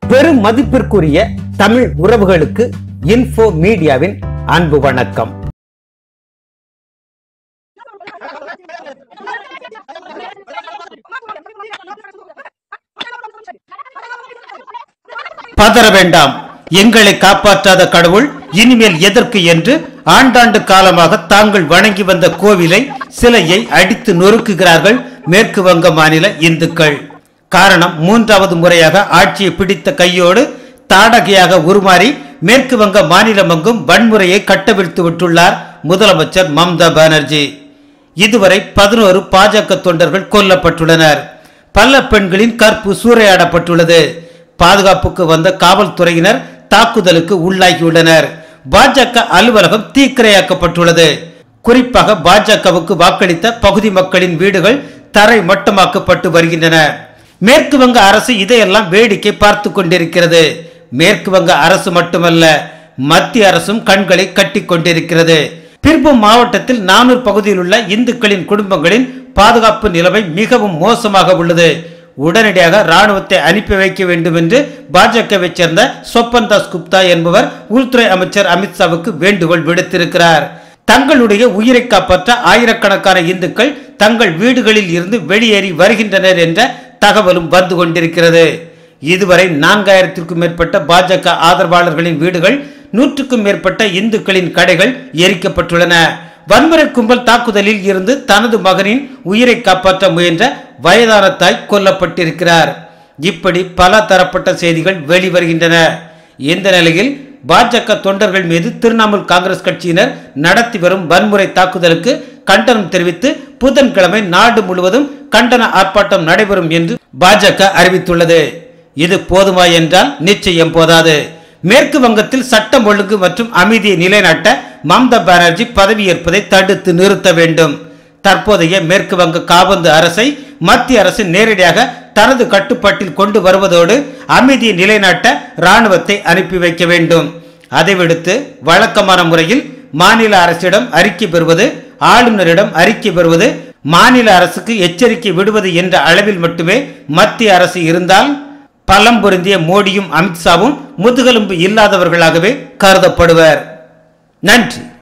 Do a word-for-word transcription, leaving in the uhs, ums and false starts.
பெரும் மதிப்பிற்குரிய தமிழ் உறவுகளுக்கு இன்ஃபோ மீடியாவின் அன்பு வணக்கம். பதற வேண்டாம், எங்களை காப்பாற்றாத கடவுள் இனிமேல் எதற்கு என்று ஆண்டாண்டு காலமாக தாங்கள் வணங்கி வந்த கோவிலை சிலையை அடித்து நொறுக்குகிறார்கள் மேற்கு வங்க மாநில இந்துக்கள். காரணம், மூன்றாவது முறையாக ஆட்சியை பிடித்த கையோடு தாடகையாக உருமாறி மேற்கு வங்க மாநிலமெங்கும் வன்முறையை கட்டவிழ்த்து விட்டுள்ளார் முதலமைச்சர் மம்தா பானர்ஜி. இதுவரை பதினோரு பாஜக தொண்டர்கள் கொல்லப்பட்டுள்ளனர். பல பெண்களின் கற்பு சூறையாடப்பட்டுள்ளது. பாதுகாப்புக்கு வந்த காவல்துறையினர் தாக்குதலுக்கு உள்ளாகியுள்ளனர். பாஜக அலுவலகம் தீக்கிரையாக்கப்பட்டுள்ளது. குறிப்பாக பாஜகவுக்கு வாக்களித்த பகுதி மக்களின் வீடுகள் தரை மட்டமாக்கப்பட்டு வருகின்றன. மேற்கு வங்க அரசு இதையெல்லாம் வேடிக்கை பார்த்து கொண்டிருக்கிறது. மேற்கு வங்க அரசு மட்டுமல்ல, மத்திய அரசும் கண்களை கட்டி கொண்டிருக்கிறது. பிர்பூம் மாவட்டத்தில் நானூறு பகுதியில் உள்ள இந்துக்களின் குடும்பங்களின் பாதுகாப்பு நிலைமை மிகவும் மோசமாக உள்ளது. உடனடியாக ராணுவத்தை அனுப்பி வைக்க வேண்டும் என்று பாஜகவை சேர்ந்த சொப்பன் தாஸ் குப்தா என்பவர் உள்துறை அமைச்சர் அமித்ஷாவுக்கு வேண்டுகோள் விடுத்திருக்கிறார். தங்களுடைய உயிரை காப்பாற்ற ஆயிரக்கணக்கான இந்துக்கள் தங்கள் வீடுகளில் இருந்து வெளியேறி வருகின்றனர் என்ற தகவலும் வந்து கொண்டிருக்கிறது. இதுவரை நான்காயிரத்திற்கும் மேற்பட்ட பாஜக ஆதரவாளர்களின் வீடுகள், நூற்றுக்கும் மேற்பட்ட இந்துக்களின் கடைகள் எரிக்கப்பட்டுள்ளன. வன்முறை கும்பல் தாக்குதலில் இருந்து தனது மகனின் உயிரை காப்பாற்ற முயன்ற வயதான தாய் கொல்லப்பட்டிருக்கிறார். இப்படி பல தரப்பட்ட செய்திகள் வெளிவருகின்றன. இந்த நிலையில் பாஜக தொண்டர்கள் மீது திரிணாமுல் காங்கிரஸ் கட்சியினர் நடத்தி வரும் வன்முறை தாக்குதலுக்கு கண்டனம் தெரிவித்து புதன்கிழமை நாடு முழுவதும் கண்டன ஆர்ப்பாட்டம் நடைபெறும் என்று பாஜக அறிவித்துள்ளது. இது போதுமா என்றால் நிச்சயம் போதாது. மேற்கு வங்கத்தில் சட்டம் ஒழுங்கு மற்றும் அமைதியை நிலைநாட்ட மம்தா பானர்ஜி பதவியேற்பதை தடுத்து நிறுத்த வேண்டும். தற்போதைய மேற்கு வங்க காபந்து அரசை மத்திய அரசு நேரடியாக தனது கட்டுப்பாட்டில் கொண்டு வருவதோடு அமைதியை நிலைநாட்ட ராணுவத்தை அனுப்பி வைக்க வேண்டும். அதை விடுத்து வழக்கமான முறையில் மாநில அரசிடம் அறிக்கை பெறுவது, ஆளுநரிடம் அறிக்கை பெறுவது, மாநில அரசுக்கு எச்சரிக்கை விடுவது என்ற அளவில் மட்டுமே மத்திய அரசு இருந்தால் பலம் பொருந்திய மோடியும் அமித்ஷாவும் முதுகெலும்பு இல்லாதவர்களாகவே கருதப்படுவர். நன்றி.